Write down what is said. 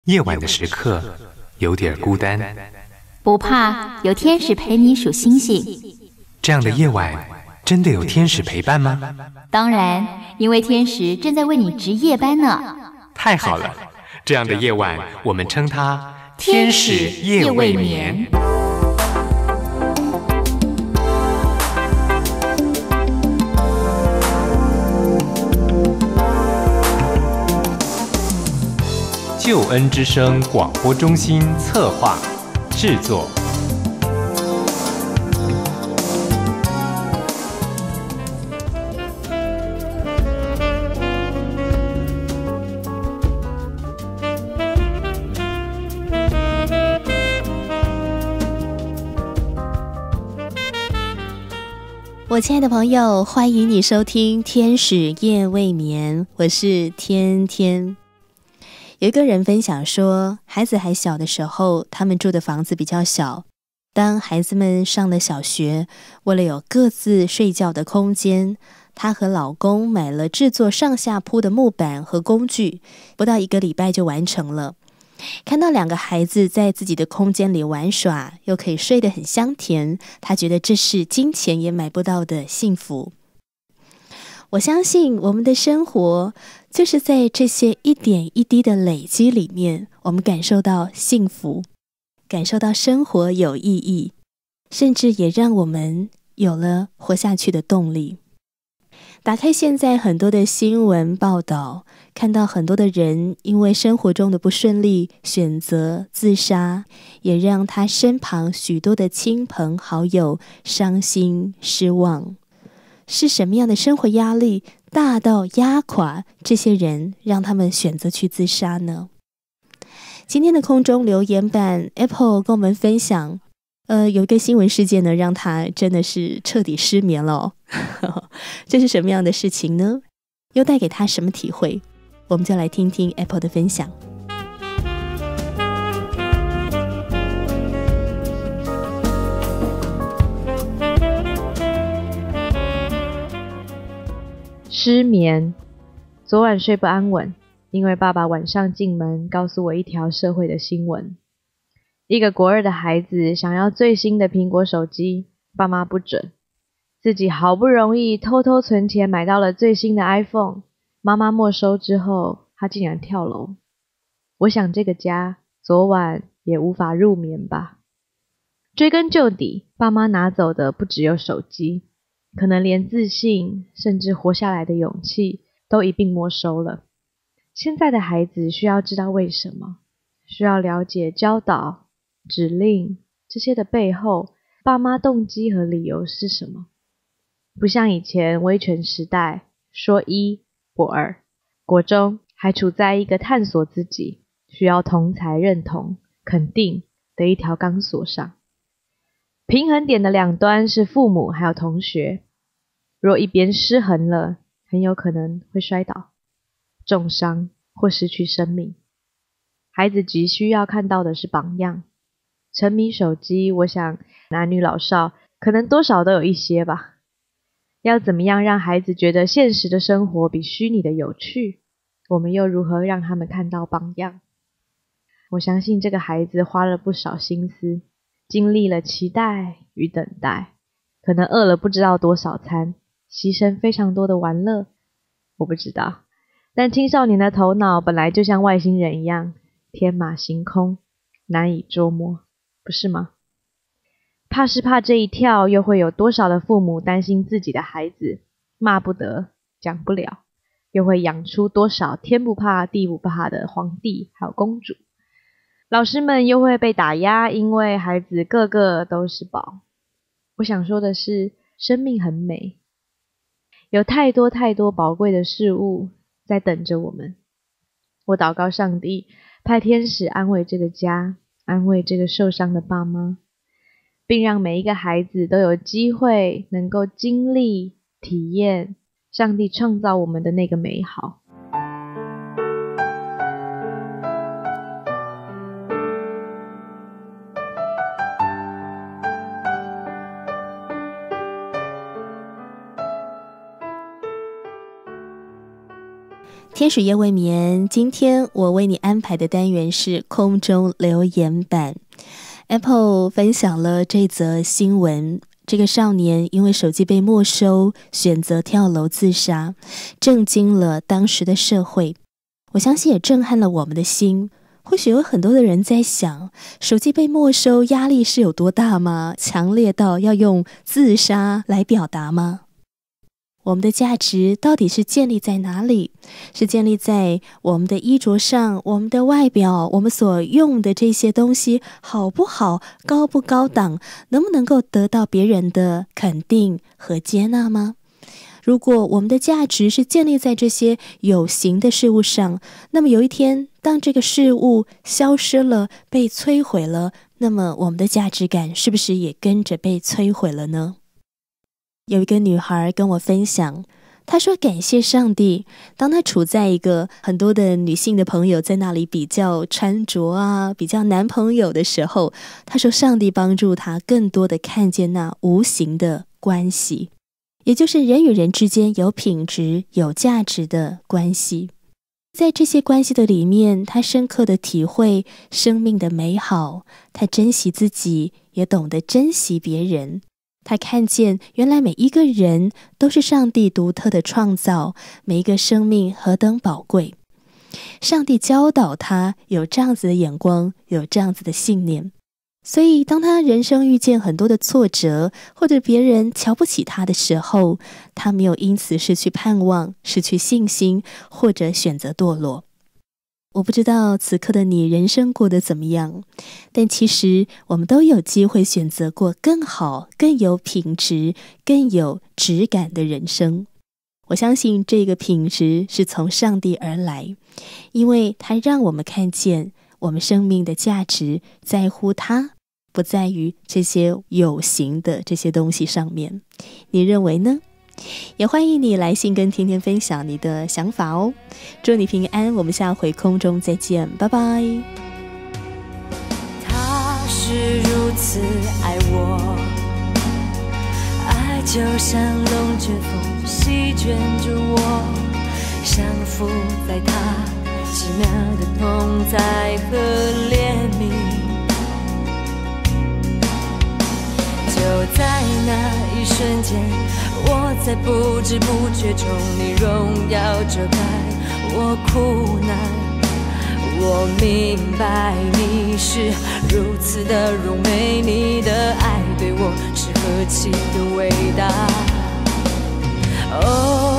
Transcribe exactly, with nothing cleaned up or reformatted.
夜晚的时刻有点孤单， 不怕，有天使陪你数星星。 这样的夜晚真的有天使陪伴吗？ 当然，因为天使正在为你值夜班呢。 太好了，这样的夜晚我们称它天使夜未眠。救恩之声广播中心策划制作。 我亲爱的朋友，欢迎你收听天使夜未眠，我是天天。有一个人分享说，孩子还小的时候，他们住的房子比较小，当孩子们上了小学，为了有各自睡觉的空间，她和老公买了制作上下铺的木板和工具，不到一个礼拜就完成了。看到两个孩子在自己的空间里玩耍，又可以睡得很香甜，她觉得这是金钱也买不到的幸福。我相信我们的生活就是在这些一点一滴的累积里面，我们感受到幸福，感受到生活有意义，甚至也让我们有了活下去的动力。打开现在很多的新闻报道，看到很多的人因为生活中的不顺利选择自杀，也让他身旁许多的亲朋好友伤心失望。是什么样的生活压力大到压垮这些人，让他们选择去自杀呢？今天的空中留言板 Apple 跟我们分享，呃，有一个新闻事件呢，让他真的是彻底失眠了哦。这是什么样的事情呢？又带给他什么体会？我们就来听听 Apple 的分享。 失眠，昨晚睡不安稳，因为爸爸晚上进门告诉我一条社会的新闻。一个国二的孩子想要最新的苹果手机，爸妈不准。自己好不容易偷偷存钱买到了最新的 iPhone， 妈妈没收之后，他竟然跳楼。我想这个家昨晚也无法入眠吧。追根究底，爸妈拿走的不只有手机，可能连自信，甚至活下来的勇气都一并没收了。现在的孩子需要知道为什么，需要了解教导、指令这些的背后，爸妈动机和理由是什么。不像以前威权时代，说一不二，国中还处在一个探索自己，需要同侪认同、肯定的一条钢索上。平衡点的两端是父母还有同学，若一边失衡了，很有可能会摔倒、重伤或失去生命。孩子急需要看到的是榜样。沉迷手机，我想男女老少可能多少都有一些吧。要怎么样让孩子觉得现实的生活比虚拟的有趣？我们又如何让他们看到榜样？我相信这个孩子花了不少心思，经历了期待与等待，可能饿了不知道多少餐，牺牲非常多的玩乐，我不知道。但青少年的头脑本来就像外星人一样，天马行空，难以捉摸，不是吗？怕是怕这一跳，又会有多少的父母担心自己的孩子骂不得、讲不了，又会养出多少天不怕地不怕的皇帝还有公主。老师们又会被打压，因为孩子个个都是宝。我想说的是，生命很美，有太多太多宝贵的事物在等着我们。我祷告上帝派天使安慰这个家，安慰这个受伤的爸妈，并让每一个孩子都有机会能够经历、体验上帝创造我们的那个美好。 天使夜未眠，今天我为你安排的单元是空中留言板。 Apple 分享了这则新闻，这个少年因为手机被没收，选择跳楼自杀，震惊了当时的社会，我相信也震撼了我们的心。或许有很多的人在想，手机被没收压力是有多大吗？强烈到要用自杀来表达吗？我们的价值到底是建立在哪里？是建立在我们的衣着上，我们的外表，我们所用的这些东西好不好，高不高档，能不能够得到别人的肯定和接纳吗？如果我们的价值是建立在这些有形的事物上，那么有一天当这个事物消失了，被摧毁了，那么我们的价值感是不是也跟着被摧毁了呢？有一个女孩跟我分享，她说感谢上帝，当她处在一个很多的女性的朋友在那里比较穿着啊，比较男朋友的时候，她说上帝帮助她更多的看见那无形的关系，也就是人与人之间有品质有价值的关系。在这些关系的里面，她深刻的体会生命的美好，她珍惜自己，也懂得珍惜别人。他看见原来每一个人都是上帝独特的创造，每一个生命何等宝贵。上帝教导他有这样子的眼光，有这样子的信念。所以当他人生遇见很多的挫折，或者别人瞧不起他的时候，他没有因此失去盼望，失去信心，或者选择堕落。我不知道此刻的你人生过得怎么样，但其实我们都有机会选择过更好、更有品质、更有质感的人生。我相信这个品质是从上帝而来，因为它让我们看见我们生命的价值在乎它，不在于这些有形的这些东西上面。你认为呢？也欢迎你来信跟天天分享你的想法哦。祝你平安，我们下回空中再见，拜拜。 他是如此爱我，爱就像龙卷风席卷着我，降服在他奇妙的同在和怜悯。就在那一瞬间，我在不知不觉中，你荣耀遮盖我苦难。我明白你是如此的柔美，你的爱对我是何其的伟大。哦